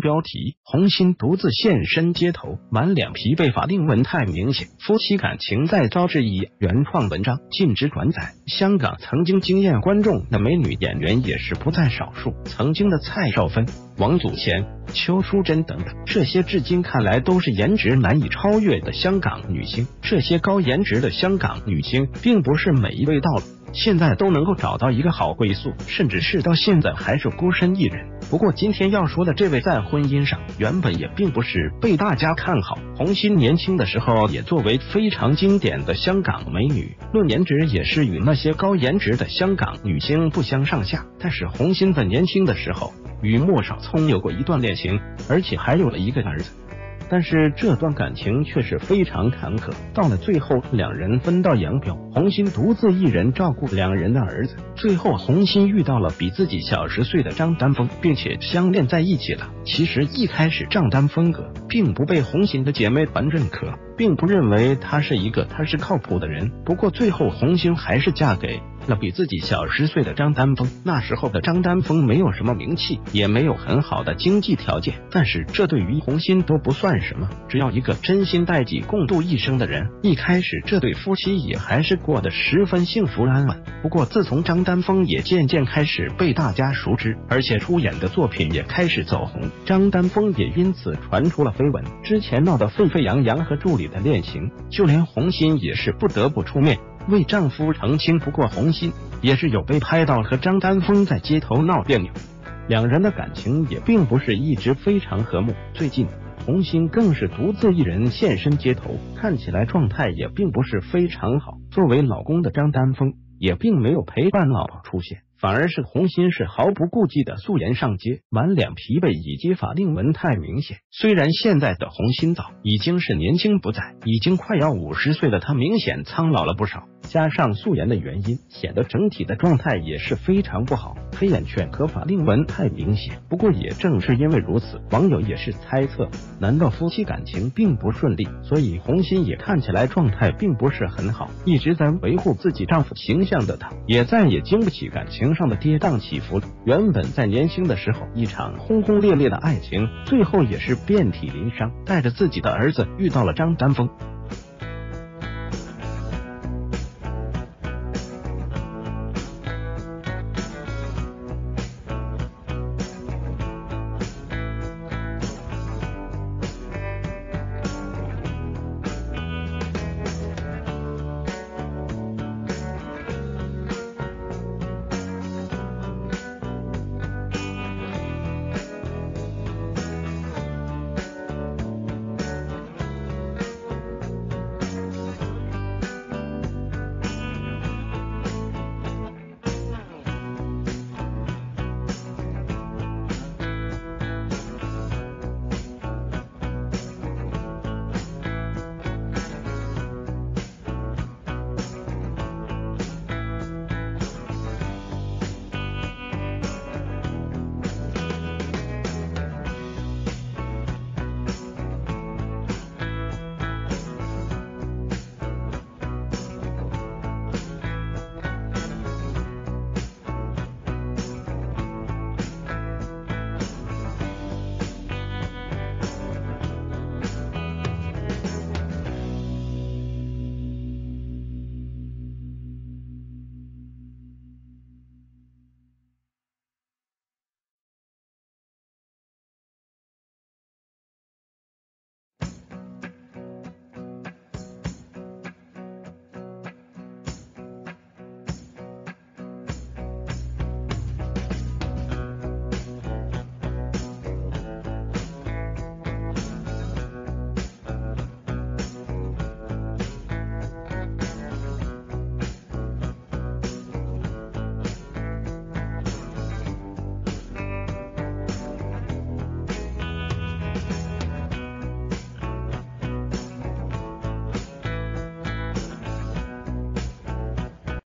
标题：红心独自现身街头，满脸疲惫，法令纹太明显，夫妻感情再遭质疑。原创文章禁止转载。香港曾经惊艳观众的美女演员也是不在少数，曾经的蔡少芬、王祖贤、邱淑贞等等，这些至今看来都是颜值难以超越的香港女星。这些高颜值的香港女星，并不是每一位到了现在都能够找到一个好归宿，甚至是到现在还是孤身一人。不过今天要说的这位，在婚姻上原本也并不是被大家看好。红心年轻的时候也作为非常经典的香港美女，论颜值也是与那些高颜值的香港女星不相上下。但是红心在年轻的时候与莫少聪有过一段恋情，而且还有了一个儿子。但是这段感情却是非常坎坷，到了最后两人分道扬镳，红心独自一人照顾两人的儿子。最后红心遇到了比自己小10岁的张丹峰，并且相恋在一起了。其实一开始张丹峰并不被红心的姐妹团认可，并不认为他是靠谱的人。不过最后红心还是嫁给了比自己小10岁的张丹峰。那时候的张丹峰没有什么名气，也没有很好的经济条件，但是这对于红心都不算什么，只要一个真心待己共度一生的人。一开始这对夫妻也还是过得十分幸福安稳。不过自从张丹峰也渐渐开始被大家熟知，而且出演的作品也开始走红，张丹峰也因此传出了绯闻。之前闹得沸沸扬扬和助理的恋情，就连红心也是不得不出面为丈夫澄清。不过红心也是有被拍到和张丹峰在街头闹别扭，两人的感情也并不是一直非常和睦。最近红心更是独自一人现身街头，看起来状态也并不是非常好。作为老公的张丹峰也并没有陪伴老婆出现，反而是红心是毫不顾忌的素颜上街，满脸疲惫以及法令纹太明显。虽然现在的红心早已经是年轻不在，已经快要50岁了，她明显苍老了不少，加上素颜的原因，显得整体的状态也是非常不好，黑眼圈和法令纹太明显。不过也正是因为如此，网友也是猜测，难道夫妻感情并不顺利？所以红心也看起来状态并不是很好。一直在维护自己丈夫形象的她，也再也经不起感情上的跌宕起伏了。原本在年轻的时候一场轰轰烈烈的爱情，最后也是遍体鳞伤，带着自己的儿子遇到了张丹峰。